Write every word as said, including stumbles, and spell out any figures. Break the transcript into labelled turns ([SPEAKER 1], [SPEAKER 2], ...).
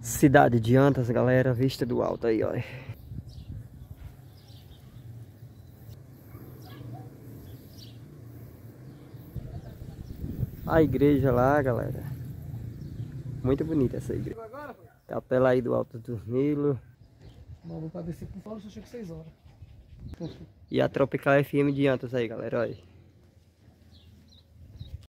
[SPEAKER 1] Cidade de Antas, galera, vista do alto aí, olha. A igreja lá, galera. Muito bonita essa igreja. Capela aí do Alto do Nilo.
[SPEAKER 2] Vou pra descer pro fora, só chega seis horas.
[SPEAKER 1] E a Tropical F M de Antas aí, galera, olha.